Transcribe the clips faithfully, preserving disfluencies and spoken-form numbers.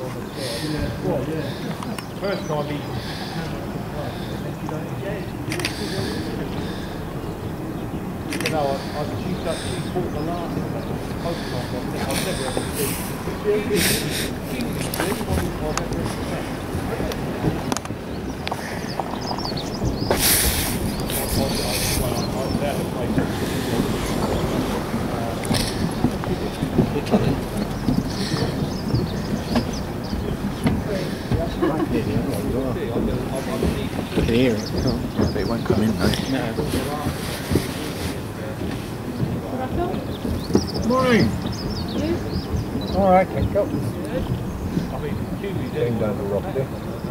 First time he you know, I, I, she's, got, she's bought the last one, that was post on, I've never ever seen. You can hear it, can't, but it won't come in though. No. Morning! Alright, thank you. I mean, Tuesday Going down the rock there.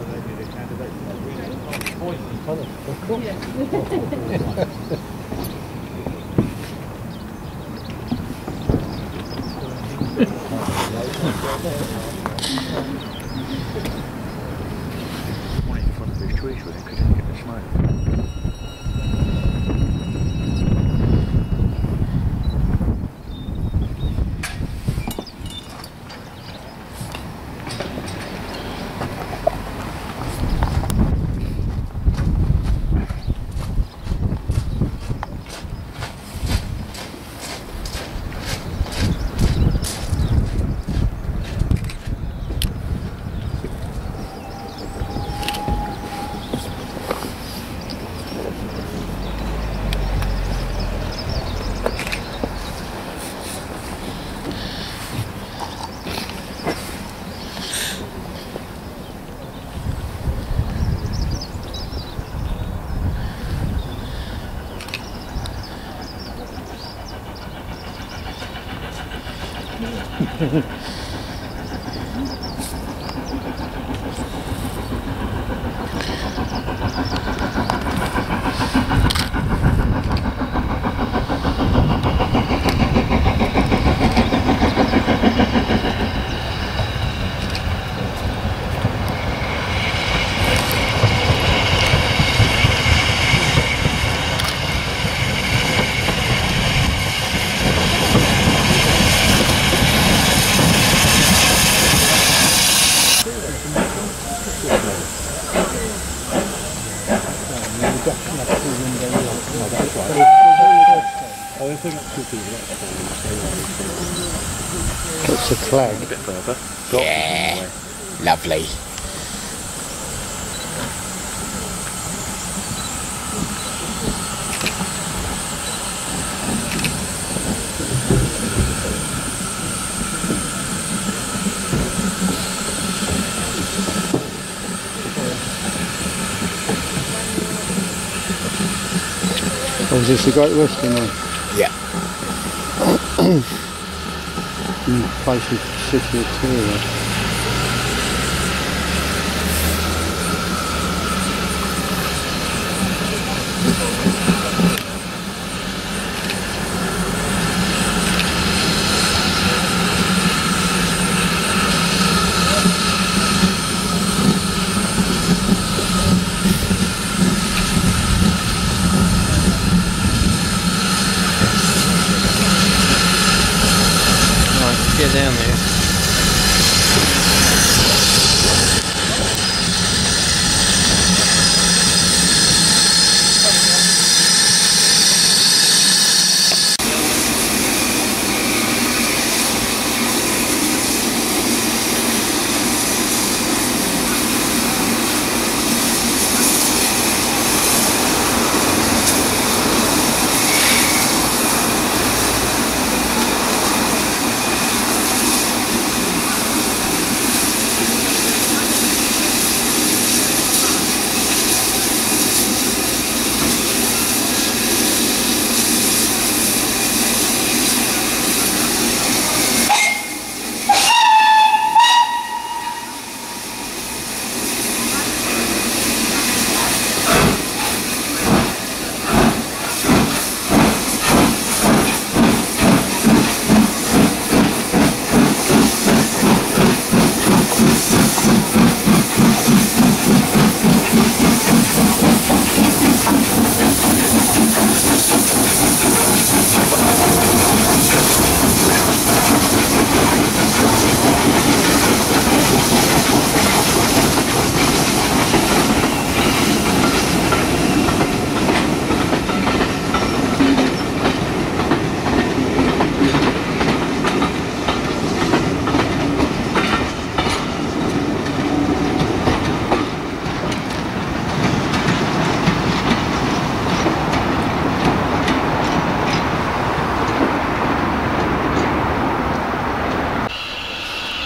Right in front of these trees where they couldn't get the smoke. It's a flag. A bit further. Yeah, lovely. Oh, is this the Great Western one? Yeah. In place of City of Truro. Get down there.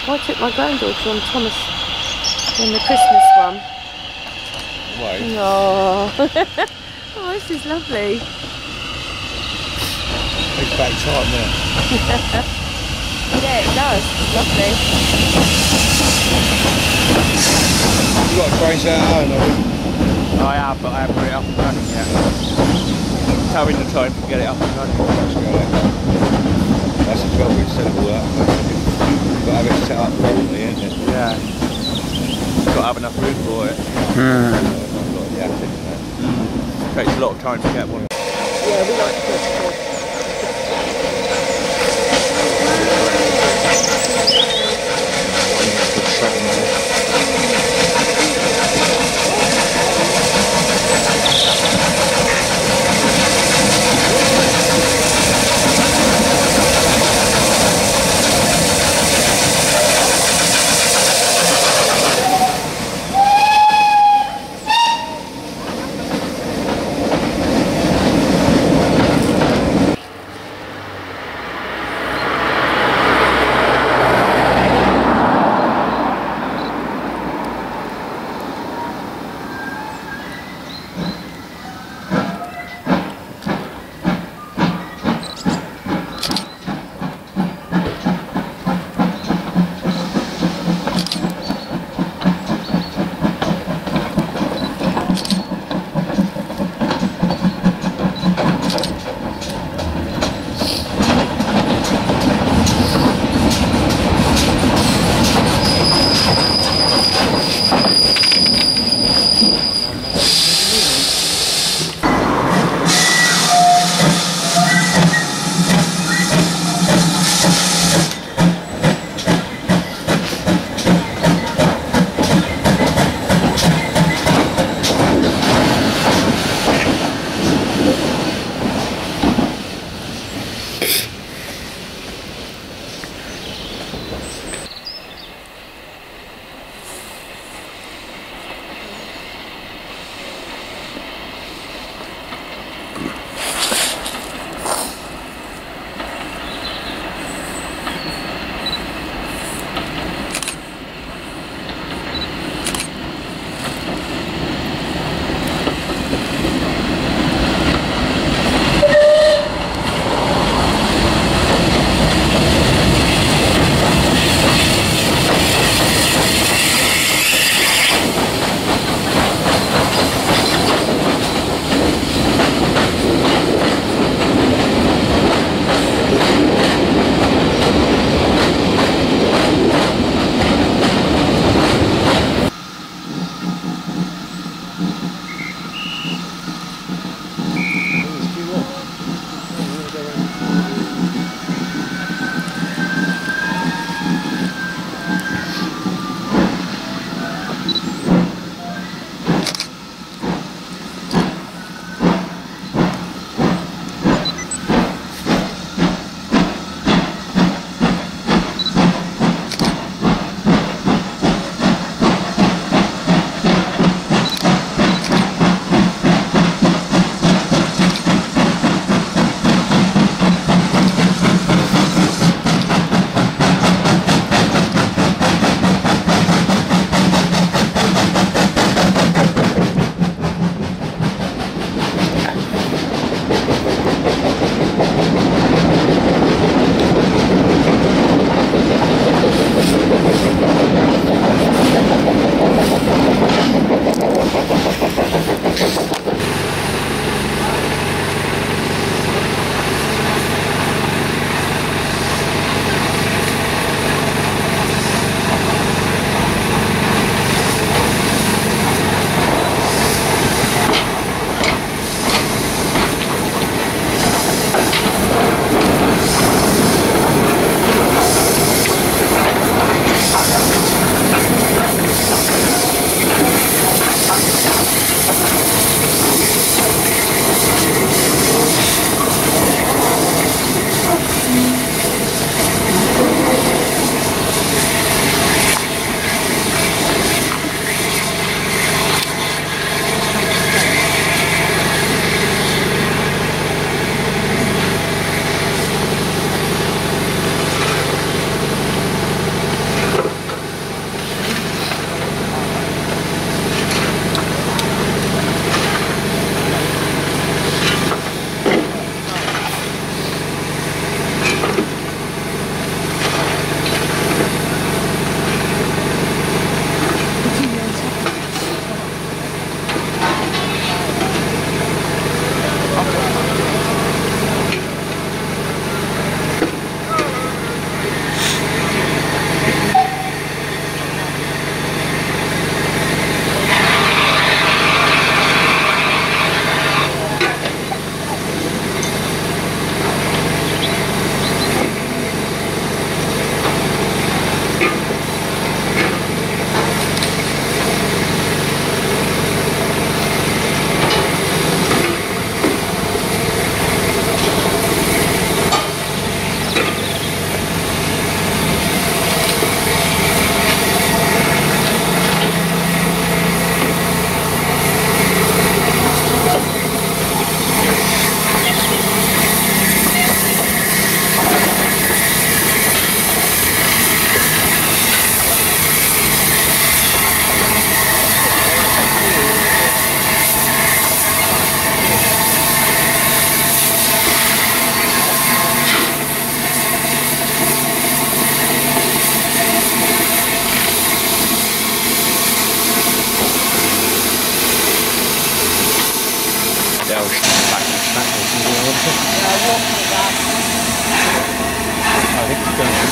I took my granddaughter on Thomas on the Christmas one. Why? Oh, oh, this is lovely. Big back time there. Yeah, it does. It's lovely. You got a train set at home, have you? I have, but I haven't got it up and running yet. It's having the time to get it up and running. That's the trouble, instead of all that. You've got to have it set up properly, isn't it? Yeah. You've got to have enough room for it. Hmm. I've got the acting and that. It takes a lot of time to get one. Yeah, we like Christmas.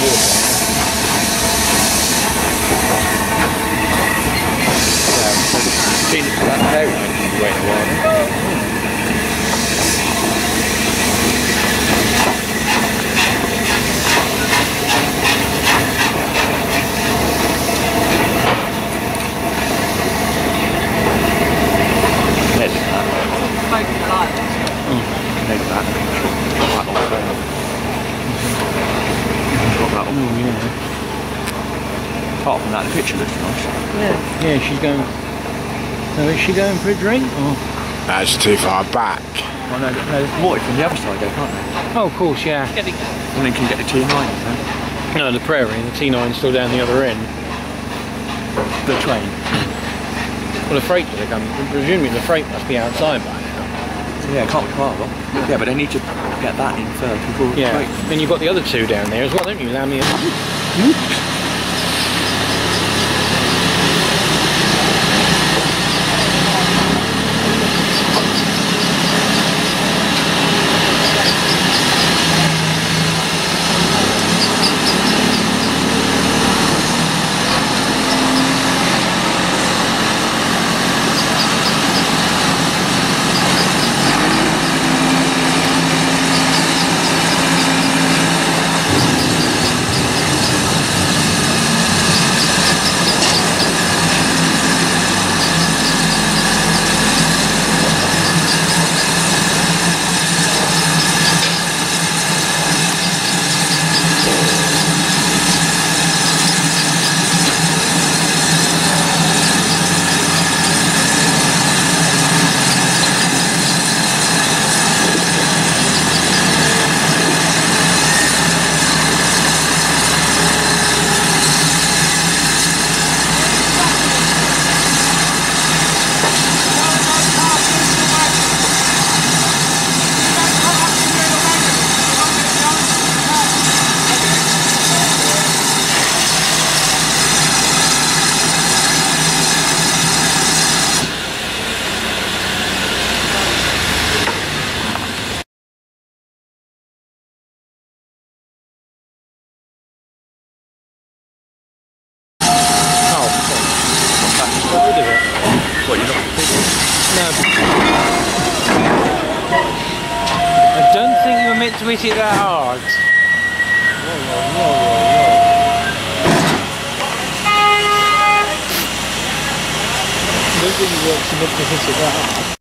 Seen that hair line wait a while. There's that. Mm. There's that. Quite old there. Got that one. Mm, yeah. Apart from that, the picture looks nice. Yeah. Yeah, she's going. So is she going for a drink? Or? That's too far back. Oh no, no, there's more from the other side though, can't there? Oh, of course, yeah. And then can you get the T nine, then? No, the Prairie, and the T nine's still down the other end. The train. Well, the freight will come. Presumably the freight must be outside by now. Yeah, it can't be far off. Yeah, but they need to get that in first before the Yeah, freight. and you've got the other two down there as well, don't you, Lamiel? What, you're not No. I don't think you were meant to hit it that hard. Whoa, whoa, whoa, whoa, whoa. I don't think you were meant to hit it that hard.